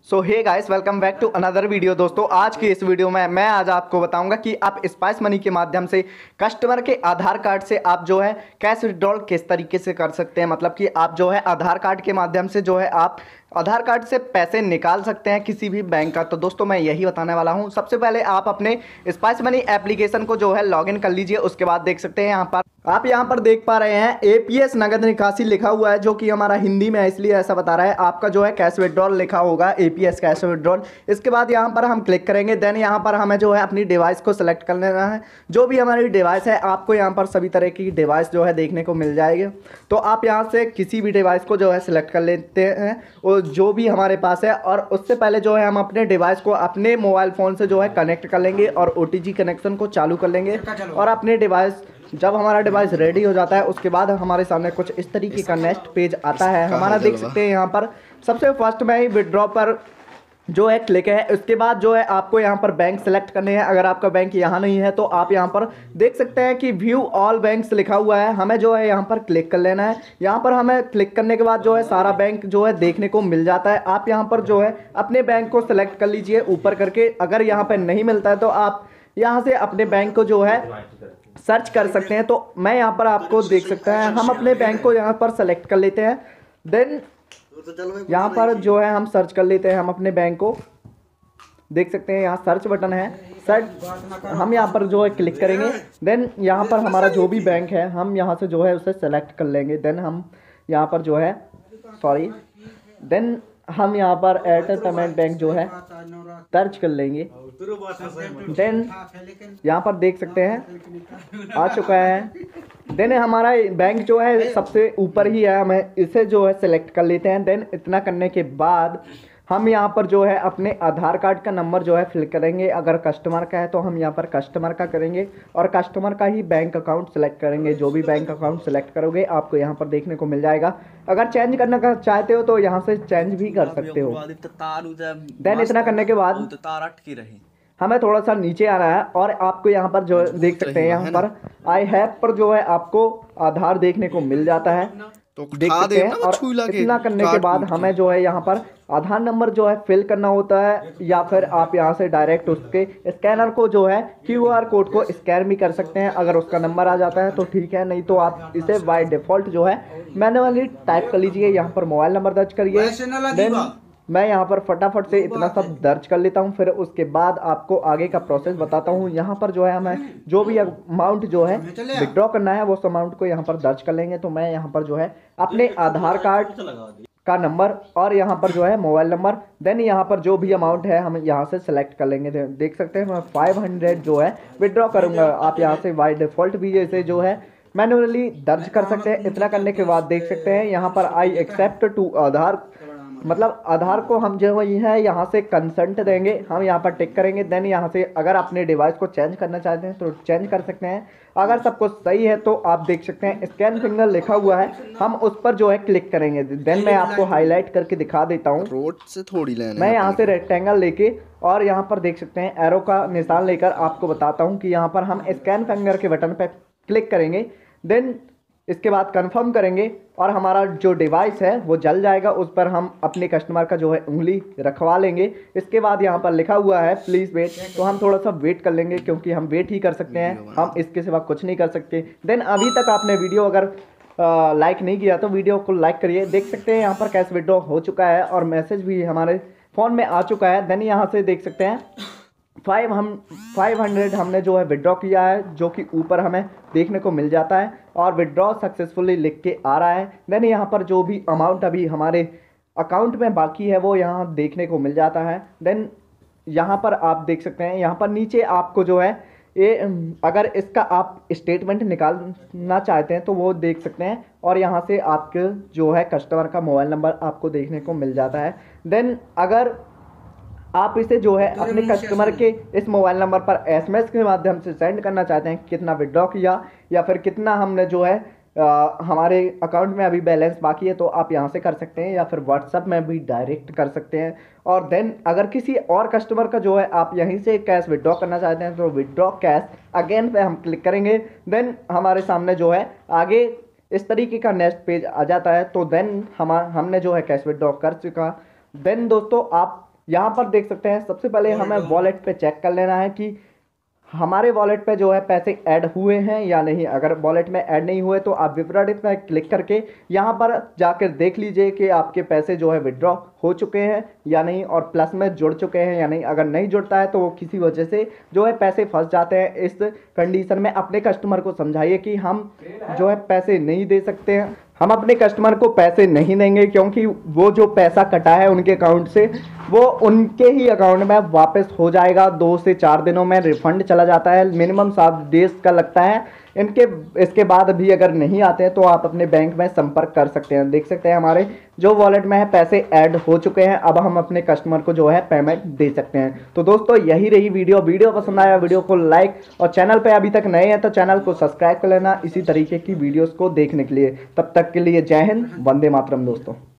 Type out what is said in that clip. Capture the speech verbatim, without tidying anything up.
So hey guys, welcome back to another video. दोस्तों, आज की इस वीडियो में मैं आज आपको बताऊंगा कि आप स्पाइस मनी के माध्यम से कस्टमर के आधार कार्ड से आप जो है कैश विड्रॉल किस तरीके से कर सकते हैं। मतलब कि आप जो है आधार कार्ड के माध्यम से जो है आप आधार कार्ड से पैसे निकाल सकते हैं किसी भी बैंक का। तो दोस्तों, मैं यही बताने वाला हूं। सबसे पहले आप अपने स्पाइस मनी एप्लीकेशन को जो है लॉगिन कर लीजिए। उसके बाद देख सकते हैं यहाँ पर आप यहाँ पर देख पा रहे हैं एपीएस नगद निकासी लिखा हुआ है, जो कि हमारा हिंदी में है इसलिए ऐसा बता रहा है। आपका जो है कैश विड्रॉल लिखा होगा, एपीएस कैश विड्रॉल। इसके बाद यहाँ पर हम क्लिक करेंगे। देन यहाँ पर हमें जो है अपनी डिवाइस को सिलेक्ट कर लेना है। जो भी हमारी डिवाइस है, आपको यहाँ पर सभी तरह की डिवाइस जो है देखने को मिल जाएगी। तो आप यहाँ से किसी भी डिवाइस को जो है सिलेक्ट कर लेते हैं और जो भी हमारे पास है। और उससे पहले जो है हम अपने डिवाइस को अपने मोबाइल फ़ोन से जो है कनेक्ट कर लेंगे और ओटीजी कनेक्शन को चालू कर लेंगे। और अपने डिवाइस जब हमारा डिवाइस रेडी हो जाता है, उसके बाद हमारे सामने कुछ इस तरीके का नेक्स्ट पेज आता है हमारा। देख सकते हैं यहाँ पर सबसे फर्स्ट में ही विड्रॉ पर जो है क्लिक है। उसके बाद जो है आपको यहाँ पर बैंक सेलेक्ट करने हैं। अगर आपका बैंक यहाँ नहीं है तो आप यहाँ पर देख सकते हैं कि व्यू ऑल बैंक्स लिखा हुआ है, हमें जो है यहाँ पर क्लिक कर लेना है। यहाँ पर हमें क्लिक करने के बाद जो है सारा बैंक जो है देखने को मिल जाता है। आप यहाँ पर जो है अपने बैंक को सिलेक्ट कर लीजिए ऊपर करके। अगर यहाँ पर नहीं मिलता है तो आप यहाँ से अपने बैंक को जो है सर्च कर सकते हैं। तो मैं यहाँ पर आपको देख सकते हैं, हम अपने बैंक को यहाँ पर सेलेक्ट कर लेते हैं। देन यहाँ पर जो है हम सर्च कर लेते हैं हम अपने बैंक को। देख सकते हैं यहाँ सर्च बटन है, सर्च हम यहाँ पर जो है क्लिक करेंगे। देन यहाँ पर हमारा जो भी बैंक है हम यहाँ से जो है उसे सेलेक्ट कर लेंगे। देन हम यहाँ पर जो है सॉरी देन हम यहाँ पर एयरटेल पेमेंट बैंक जो है दर्ज कर लेंगे। देन यहाँ पर देख सकते हैं आ चुका है। देन हमारा बैंक जो है सबसे ऊपर ही है, हमें इसे जो है सिलेक्ट कर लेते हैं। देन इतना करने के बाद हम यहाँ पर जो है अपने आधार कार्ड का नंबर जो है फिल करेंगे। अगर कस्टमर का है तो हम यहाँ पर कस्टमर का करेंगे और कस्टमर का ही बैंक अकाउंट सेलेक्ट करेंगे। जो भी बैंक अकाउंट सेलेक्ट करोगे आपको यहाँ पर देखने को मिल जाएगा। अगर चेंज करना का चाहते हो तो यहाँ से चेंज भी कर सकते हो। देन इतना करने के बाद हमें थोड़ा सा नीचे आ रहा है और आपको यहाँ पर जो देख सकते हैं यहाँ पर आई हैव पर जो है आपको आधार देखने को मिल जाता है, तो देख सकते हैं। और इतना करने के बाद हमें जो है यहाँ पर आधार नंबर जो है फिल करना होता है, या फिर आप यहाँ से डायरेक्ट उसके स्कैनर को जो है क्यूआर कोड को स्कैन भी कर सकते हैं। अगर उसका नंबर आ जाता है तो ठीक है, नहीं तो आप इसे बाय डिफ़ॉल्ट जो है मैन्युअली टाइप कर लीजिए। यहाँ पर मोबाइल नंबर दर्ज करिए। देन मैं यहाँ पर फटाफट से इतना सब दर्ज कर लेता हूँ, फिर उसके बाद आपको आगे का प्रोसेस बताता हूँ। यहाँ पर जो है हमें जो भी अमाउंट जो है विड्रॉ करना है वो उस अमाउंट को यहाँ पर दर्ज कर लेंगे। तो मैं यहाँ पर जो है अपने आधार कार्ड का नंबर और यहाँ पर जो है मोबाइल नंबर, देन यहाँ पर जो भी अमाउंट है हम यहाँ से सेलेक्ट कर लेंगे। देख सकते हैं मैं फाइव हंड्रेड जो है विड्रॉ करूँगा। आप यहाँ से बाय डिफ़ॉल्ट भी जैसे जो है मैन्युअली दर्ज कर सकते हैं। इतना करने के बाद देख सकते हैं यहाँ पर आई एक्सेप्ट टू आधार, मतलब आधार को हम जो है यहाँ से कंसेंट देंगे, हम यहाँ पर टिक करेंगे। देन यहाँ से अगर अपने डिवाइस को चेंज करना चाहते हैं तो चेंज कर सकते हैं। अगर सब कुछ सही है तो आप देख सकते हैं स्कैन फिंगर लिखा हुआ है, हम उस पर जो है क्लिक करेंगे। देन मैं आपको हाईलाइट करके दिखा देता हूँ। रोड से थोड़ी लेना मैं यहाँ से रेक्टेंगल लेके और यहाँ पर देख सकते हैं एरो का निशान लेकर आपको बताता हूँ कि यहाँ पर हम स्कैन फिंगर के बटन पर क्लिक करेंगे। देन इसके बाद कंफर्म करेंगे और हमारा जो डिवाइस है वो जल जाएगा। उस पर हम अपने कस्टमर का जो है उंगली रखवा लेंगे। इसके बाद यहाँ पर लिखा हुआ है प्लीज़ वेट, तो हम थोड़ा सा वेट कर लेंगे क्योंकि हम वेट ही कर सकते हैं, हम इसके सिवा कुछ नहीं कर सकते। देन अभी तक आपने वीडियो अगर लाइक नहीं किया तो वीडियो को लाइक करिए। देख सकते हैं यहाँ पर कैश विड्रॉ हो चुका है और मैसेज भी हमारे फ़ोन में आ चुका है। देन यहाँ से देख सकते हैं फाइव हम फाइव हंड्रेड हमने जो है विड्रॉ किया है, जो कि ऊपर हमें देखने को मिल जाता है और विड्रॉ सक्सेसफुली लिख के आ रहा है। देन यहाँ पर जो भी अमाउंट अभी हमारे अकाउंट में बाकी है वो यहाँ देखने को मिल जाता है। देन यहाँ पर आप देख सकते हैं यहाँ पर नीचे आपको जो है ये अगर इसका आप स्टेटमेंट निकालना चाहते हैं तो वो देख सकते हैं और यहाँ से आपके जो है कस्टमर का मोबाइल नंबर आपको देखने को मिल जाता है। देन अगर आप इसे जो है अपने कस्टमर के इस मोबाइल नंबर पर एसएमएस के माध्यम से सेंड करना चाहते हैं कितना विड्रॉ किया या फिर कितना हमने जो है आ, हमारे अकाउंट में अभी बैलेंस बाकी है, तो आप यहाँ से कर सकते हैं या फिर व्हाट्सएप में भी डायरेक्ट कर सकते हैं। और देन अगर किसी और कस्टमर का जो है आप यहीं से कैश विड्रॉ करना चाहते हैं तो विड्रॉ कैश अगेन पे हम क्लिक करेंगे। देन हमारे सामने जो है आगे इस तरीके का नेक्स्ट पेज आ जाता है। तो देन हम हमने जो है कैश विड्रॉ कर चुका। देन दोस्तों आप यहाँ पर देख सकते हैं सबसे पहले हमें वॉलेट पे चेक कर लेना है कि हमारे वॉलेट पे जो है पैसे ऐड हुए हैं या नहीं। अगर वॉलेट में ऐड नहीं हुए तो आप विवरण में क्लिक करके यहाँ पर जाकर देख लीजिए कि आपके पैसे जो है विड्रॉ हो चुके हैं या नहीं और प्लस में जुड़ चुके हैं या नहीं। अगर नहीं जुड़ता है तो वो किसी वजह से जो है पैसे फंस जाते हैं। इस कंडीशन में अपने कस्टमर को समझाइए कि हम जो है पैसे नहीं दे सकते हैं, हम अपने कस्टमर को पैसे नहीं देंगे क्योंकि वो जो पैसा कटा है उनके अकाउंट से वो उनके ही अकाउंट में वापस हो जाएगा। दो से चार दिनों में रिफंड चला जाता है, मिनिमम सात डेज का लगता है इनके। इसके बाद भी अगर नहीं आते हैं तो आप अपने बैंक में संपर्क कर सकते हैं। देख सकते हैं हमारे जो वॉलेट में है पैसे ऐड हो चुके हैं। अब हम अपने कस्टमर को जो है पेमेंट दे सकते हैं। तो दोस्तों यही रही वीडियो। वीडियो पसंद आया वीडियो को लाइक और चैनल पे अभी तक नए हैं तो चैनल को सब्सक्राइब कर लेना इसी तरीके की वीडियोस को देखने के लिए। तब तक के लिए जय हिंद, वंदे मातरम दोस्तों।